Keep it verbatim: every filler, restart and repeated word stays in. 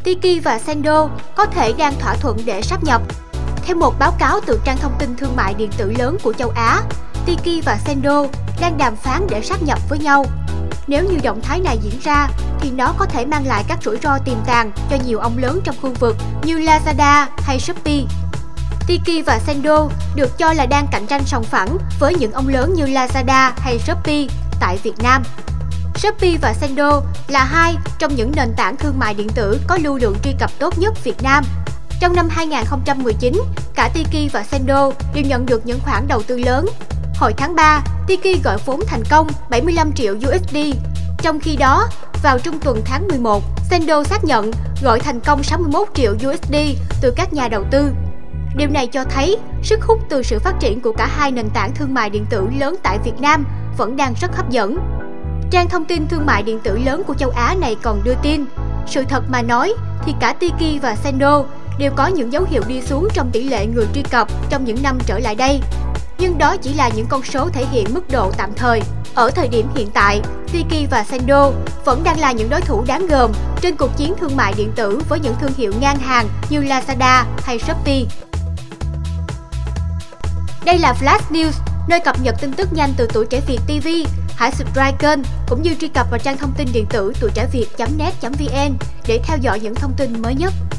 Tiki và Sendo có thể đang thỏa thuận để sáp nhập. Theo một báo cáo từ trang thông tin thương mại điện tử lớn của châu Á, Tiki và Sendo đang đàm phán để sáp nhập với nhau. Nếu như động thái này diễn ra, thì nó có thể mang lại các rủi ro tiềm tàng cho nhiều ông lớn trong khu vực như Lazada hay Shopee. Tiki và Sendo được cho là đang cạnh tranh sòng phẳng với những ông lớn như Lazada hay Shopee tại Việt Nam. Shopee và Sendo là hai trong những nền tảng thương mại điện tử có lưu lượng truy cập tốt nhất Việt Nam. Trong năm hai nghìn không trăm mười chín, cả Tiki và Sendo đều nhận được những khoản đầu tư lớn. Hồi tháng ba, Tiki gọi vốn thành công bảy mươi lăm triệu đô la. Trong khi đó, vào trung tuần tháng mười một, Sendo xác nhận gọi thành công sáu mươi mốt triệu đô la từ các nhà đầu tư. Điều này cho thấy sức hút từ sự phát triển của cả hai nền tảng thương mại điện tử lớn tại Việt Nam vẫn đang rất hấp dẫn. Trang thông tin thương mại điện tử lớn của châu Á này còn đưa tin, sự thật mà nói thì cả Tiki và Sendo đều có những dấu hiệu đi xuống trong tỷ lệ người truy cập trong những năm trở lại đây. Nhưng đó chỉ là những con số thể hiện mức độ tạm thời. Ở thời điểm hiện tại, Tiki và Sendo vẫn đang là những đối thủ đáng gờm trên cuộc chiến thương mại điện tử với những thương hiệu ngang hàng như Lazada hay Shopee. Đây là Flash News, nơi cập nhật tin tức nhanh từ Tuổi Trẻ Việt ti vi. Hãy subscribe kênh cũng như truy cập vào trang thông tin điện tử tuổi trẻ việt chấm net chấm vn để theo dõi những thông tin mới nhất.